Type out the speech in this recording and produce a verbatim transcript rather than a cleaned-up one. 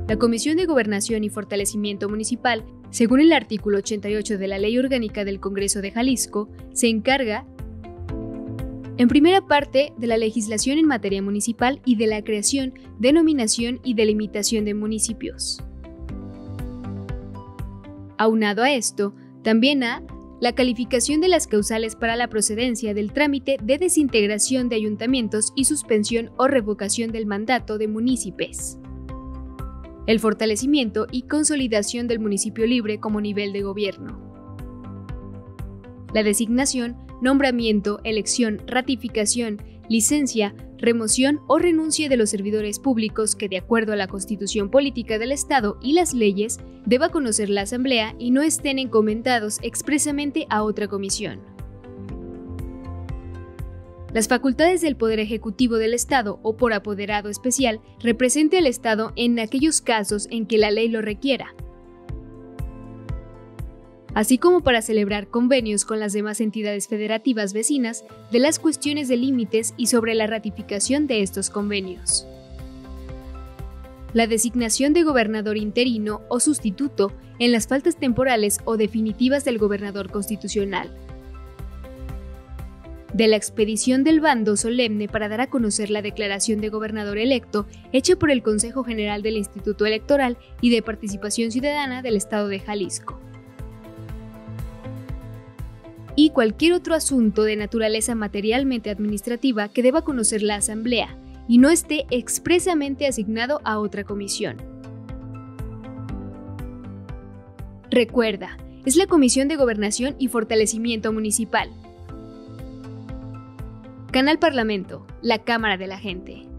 La Comisión de Gobernación y Fortalecimiento Municipal, según el artículo ochenta y ocho de la Ley Orgánica del Congreso de Jalisco, se encarga, en primera parte, de la legislación en materia municipal y de la creación, denominación y delimitación de municipios. Aunado a esto, también a la calificación de las causales para la procedencia del trámite de desintegración de ayuntamientos y suspensión o revocación del mandato de municipios. El fortalecimiento y consolidación del municipio libre como nivel de gobierno. La designación, nombramiento, elección, ratificación, licencia, remoción o renuncia de los servidores públicos que, de acuerdo a la Constitución Política del Estado y las leyes, deba conocer la Asamblea y no estén encomendados expresamente a otra comisión. Las facultades del Poder Ejecutivo del Estado o por apoderado especial represente al Estado en aquellos casos en que la ley lo requiera, así como para celebrar convenios con las demás entidades federativas vecinas de las cuestiones de límites y sobre la ratificación de estos convenios. La designación de gobernador interino o sustituto en las faltas temporales o definitivas del gobernador constitucional. De la expedición del bando solemne para dar a conocer la declaración de gobernador electo hecha por el Consejo General del Instituto Electoral y de Participación Ciudadana del Estado de Jalisco. Y cualquier otro asunto de naturaleza materialmente administrativa que deba conocer la Asamblea y no esté expresamente asignado a otra comisión. Recuerda, es la Comisión de Gobernación y Fortalecimiento Municipal. Canal Parlamento, la Cámara de la Gente.